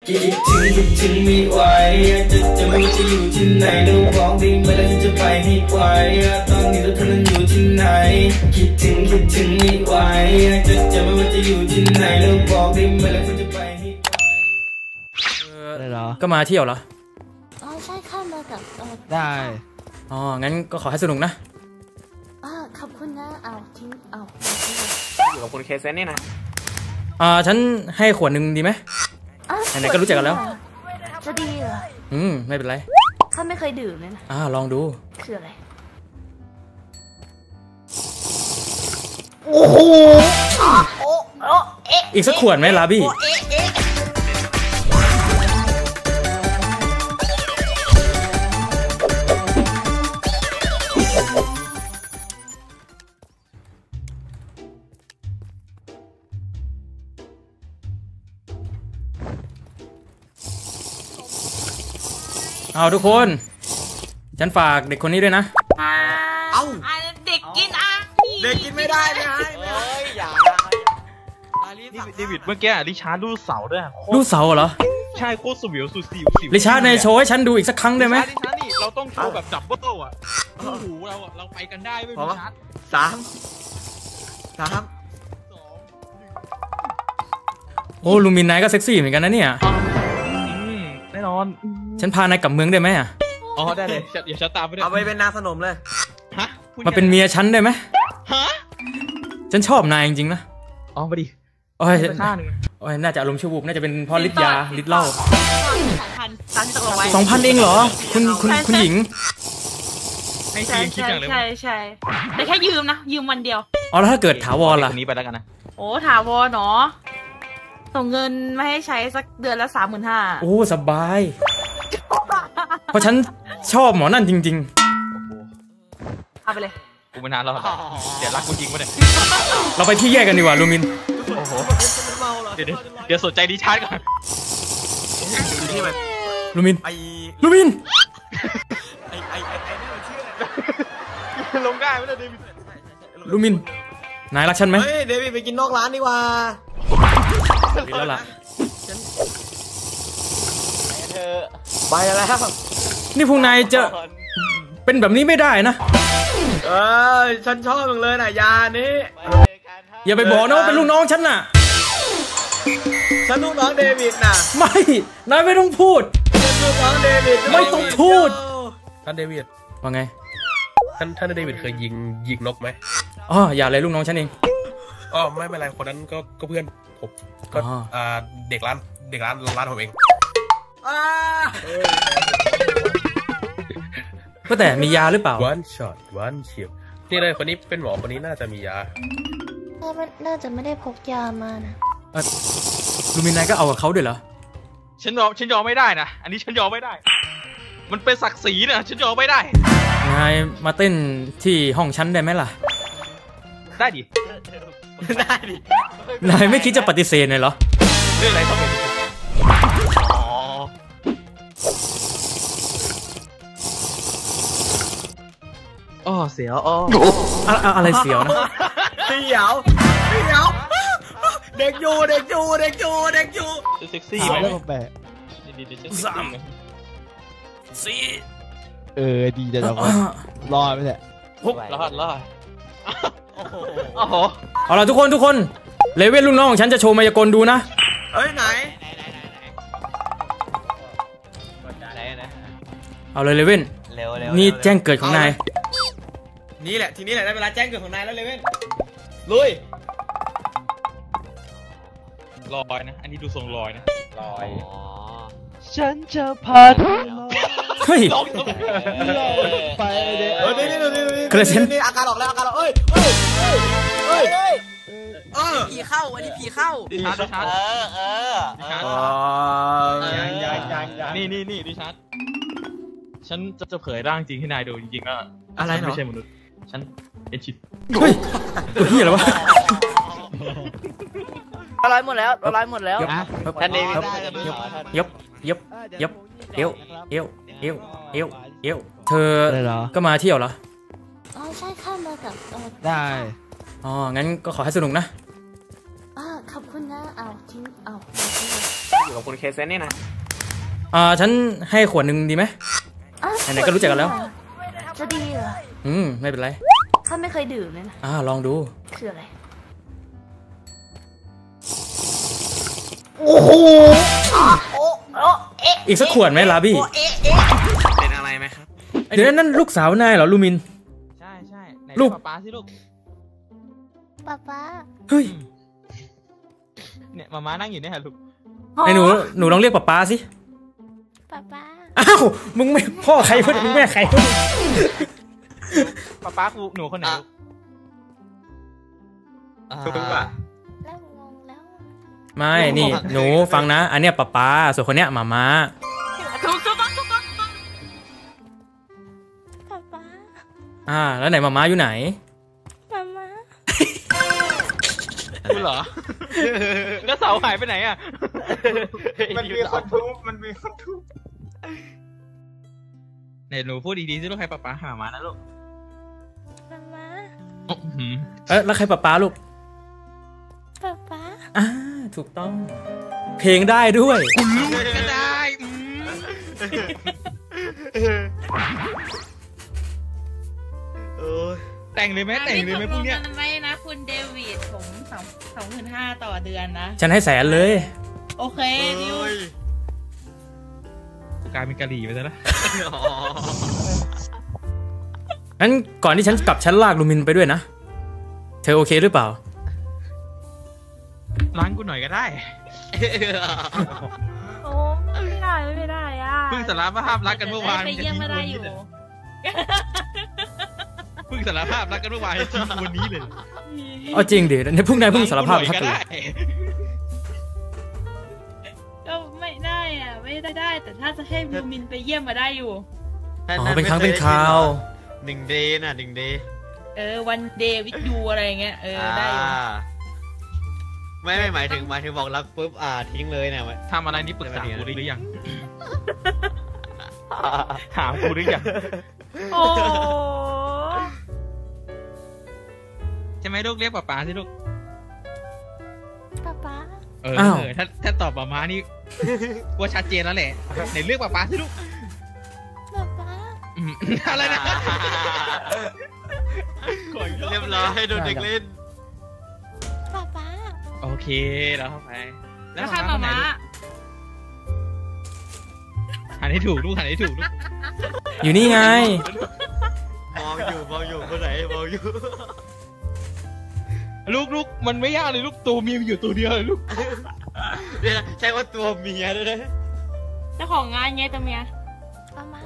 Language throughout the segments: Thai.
คิดถึงไม่ไหวจะไม่ว่าจะอยู่ที่ไหนแล้วบอกได้ไหมแล้วฉันจะไปให้ไกลตอนนี้แล้วเธอนั้นอยู่ที่ไหนคิดถึงไม่ไหวจะไม่ว่าจะอยู่ที่ไหนแล้วบอกได้ไหมแล้วฉันจะไปให้ไกลก็มาเที่ยวเหรออ๋อใช่ข้ามากับได้อ๋องั้นก็ขอให้สนุกนะขอบคุณนะทิ้งอยู่กับคุณเคเซนนี่นะฉันให้ขวดหนึ่งดีไหมไหนๆก็รู้จักกันแล้วจะดีเหรอไม่เป็นไรข้าไม่เคยดื่มเลยนะลองดูคืออะไรโอ้โหอีกสักขวดไหมลาบี้ทุกคนฉันฝากเด็กคนนี้ด้วยนะเด็กกินเด็กกินไม่ได้ไม่ให้อย่าเดวิดเมื่อกี้ริชาร์ดรูดเสาด้วยรูดเสาเหรอใช่โคตรสวิวสุดสิวริชาร์ดในโชว์ให้ฉันดูอีกสักครั้งได้ไหมริชาร์ดนี่เราต้องโชว์แบบจับเบิ้ลโอ้โหเราไปกันได้ไม่ริชาร์ด3 2 1โอ้ลูมินนายก็เซ็กซี่เหมือนกันนะเนี่ยแน่นอนฉันพานายกลับเมืองได้ไหมได้เลยอย่าฉันตามไปด้วยเอาไปเป็นนางสนมเลยมาเป็นเมียฉันได้ไหมฉันชอบนายจริงๆนะมาดิโอ้ยน่าจะอารมณ์ชั่ววูบน่าจะเป็นพ่อฤทธิ์ยาฤทธิ์เหล้า2,000เองเหรอคุณหญิงให้ทีมคิดอย่างเลยใช่แต่แค่ยืมนะยืมวันเดียวแล้วถ้าเกิดถาวรล่ะนี้ไปแล้วกันนะถาวรเนาะส่งเงินมาให้ใช้สักเดือนละ35,000 โอ้สบายเพราะฉันชอบหมอนั่นจริงๆเอาไปเลยกูไม่นานแล้วเดี๋ยวรักกูจริงปะเนี่ยเราไปที่แยกกันดีกว่าลูมินเดี๋ยวสนใจดิชาร์ดก่อนลูมินไลงได้ไหมเดวิดลูมินนายรักฉันไหมเดวิดไปกินนอกร้านดีกว่าแล้วล่ะไปแล้วนี่พวกนายจะเป็นแบบนี้ไม่ได้นะฉันชอบมึงเลยนะยานี้อย่าไปบอกนะว่าเป็นลูกน้องฉันน่ะฉันลูกน้องเดวิดน่ะไม่นายไม่ต้องพูดฉันลูกน้องเดวิดไม่ต้องพูดท่านเดวิดว่าไงท่านเดวิดเคยยิงนกไหมอย่าเลยลูกน้องฉันเองไม่เป็นไรคนนั้นก็เพื่อนผมก็เด็กร้านผมเองก็แต่มียาหรือเปล่า one shot one kill นี่เลยคนนี้เป็นหมอคนนี้น่าจะมียาน่าจะไม่ได้พกยามานะลูมินนายก็เอากับเขาด้วยเหรอฉันยอมไม่ได้นะอันนี้ฉันยอมไม่ได้มันเป็นศักดิ์ศรีนะฉันยอมไม่ได้นายมาเต้นที่ห้องฉันได้ไหมล่ะได้ดินายไม่คิดจะปฏิเสธเลยเหรอเรื่องอะไรต้องเป็นเสียวอะไรเสียวนะเสียวเด็กอยู่เซ็กซี่ไหมแบบ 3 4ดีจะรอดไหมเนี่ยรอดเอาล่ะทุกคนเลเว่นลูกน้องของฉันจะโชว์มายากลดูนะไหนเอาเลยเลเว่นนี่แจ้งเกิดของนายทีนี้แหละได้เวลาแจ้งเกิดของนายแล้วเลเว่นลุยลอยนะอันนี้ดูทรงลอยนะลอยฉันจะพาเธอเฮ้ยไปเลยนี่อาการออกแล้วผีเข้าอันนี้ผีเข้าดิชาร์ดนี่ดิชาร์ดฉันจะเผยร่างจริงให้นายดูจริงๆแล้วอะไรไม่ใช่มนุษย์ฉันเป็นชิปเฮ้ยตัวเหี้ยอะไรวะละลายหมดแล้วท่านเดวิดยบเอวเธอก็มาเที่ยวเหรอใช่ข้ามากับได้งั้นก็ขอให้สนุกนะขอบคุณนะทิ้งอยู่กับคุณเคเซนนี่นะฉันให้ขวดหนึ่งดีไหมไหนๆก็รู้จักกันแล้วจะดีเหรอไม่เป็นไรข้าไม่เคยดื่มเลยนะลองดูคืออะไรอีกสักขวดไหมลาบี้เป็นอะไรไหมครับเดี๋ยวนั่นลูกสาวนายเหรอลูมินใช่ใช่ไหนลูกป๊าสิลูกป๊าเฮ้ยเนี่ยมาม่านั่งอยู่เนี่ยลูกไอ้หนูลองเรียกป๊าสิป๊าอ้าวมึงไม่พ่อใครพูดมึงแม่ใครพูดป๊ากูหนูคนไหนลูกถูกป่ะแล้วงงแล้วไม่นี่หนูฟังนะ อันเนี้ยป๊าส่วนคนเนี้ยหมาม้าถูกต้องป๊าแล้วไหนหมาม้าอยู่ไหนมากูเหรอ แล้วเสาหายไปไหนอ่ะมันมีคนทุบไหนหนูพูดดีๆสิลูกใครป๊าหามานะลูกมาแล้วใครป๊าลูกป๊าถูกต้อง เพลงได้ด้วยก็ได้แต่งเลยไหมพวกเนี้ยไม่นะคุณเดวิดผม2,500ต่อเดือนนะฉันให้100,000เลยโอเคดิวกลายเป็นกะหรี่ไปซะแล้วงั้นก่อนที่ฉันกลับฉันลากลูมินไปด้วยนะ เธอโอเคหรือเปล่าล้างกูหน่อยก็ได้โอ้ไม่ได้อ่ะเพิ่งสารภาพรักกันเมื่อวานไปเยี่ยมไม่ได้อยู่เพิ่งสารภาพรักกันเมื่อวานทิ้งวันนี้เลยเอาจริงดิเนี่ยเพิ่งสารภาพทักก็กูได้ก็ไม่ได้อ่ะไม่ได้แต่ถ้าจะให้บูมินไปเยี่ยมมาได้อยู่เป็นครั้งเป็นคราว 1 day นะ1 day วันเดย์วิดยูอะไรเงี้ยได้อยู่ไม่หมายถึงบอกรักปุ๊บทิ้งเลยนะทำอะไรนี่ปรึกษากูหรือยังถามกูหรือยังโอ้ใช่ไหมลูกเรียกป๊าสิลูกป๊าถ้าตอบป๊านี่ว่าชัดเจนแล้วแหละไหนเรียกป๊าสิลูกป๊าอะไรนะเรียบร้อยโดนเด็กเล่นป๊าโอเคแล้วเข้าไปแล้วใครมาม้าหันให้ถูกลูกหันให้ถูกลูกอยู่นี่ไงมองอยู่คนไหนมองอยู่ลูกมันไม่ยากเลยลูกตัวมีอยู่ตัวเดียวเลยลูกเนี่ยใช่ว่าตัวเมียด้วยนะเจ้าของงานไงตัวเมียป๊า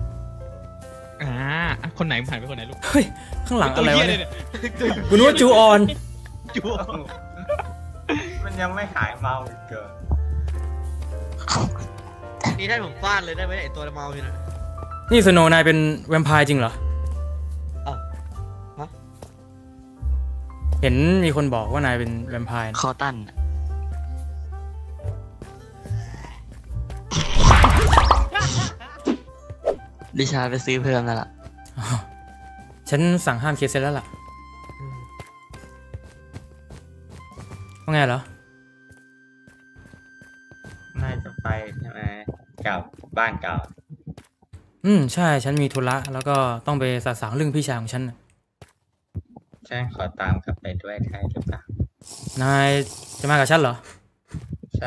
คนไหนหันไปคนไหนลูกเฮ้ย ข้างหลังอะไรวะเนี่ยตัวกูนึกว่าจูออนจูมันยังไม่หายเมาอีกเกินนี่ได้ผมฟาดเลยได้ไหมไอตัวเมาอยู่นะนี่สโนว์นายเป็นแวมไพร์จริงเหรอฮะเห็นมีคนบอกว่านายเป็นแวมไพร์นะคอตันดิชาไปซื้อเพิ่มแล้วล่ะฉันสั่งห้ามเคสเซ็ตแล้วล่ะว่าไงเหรอน่าจะไปใช่ไหมกลับบ้านเก่าใช่ ฉันมีธุระแล้วก็ต้องไปสะสางเรื่องพี่ชายของฉันน่ะฉันขอตามกลับไปด้วยได้หรือเปล่านายจะมากับฉันเหรอใช่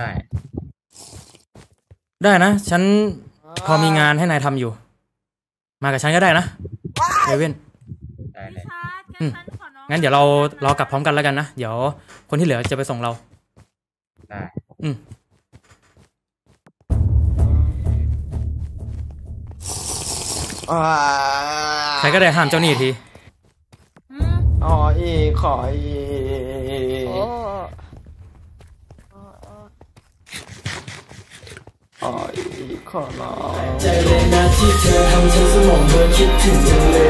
ได้นะ ฉันพอมีงานให้นายทำอยู่ มากับฉันก็ได้นะเลเว่นได้เลยงั้นเดี๋ยวเรากลับพร้อมกันแล้วกันนะ เดี๋ยวคนที่เหลือจะไปส่งเราได้ใครก็ได้ห้ามเจ้าหนี้ทีขออีกขออีกขอร้องใจเลยนะที่เธอทำฉันสมองเธอคิดถึงจังเลย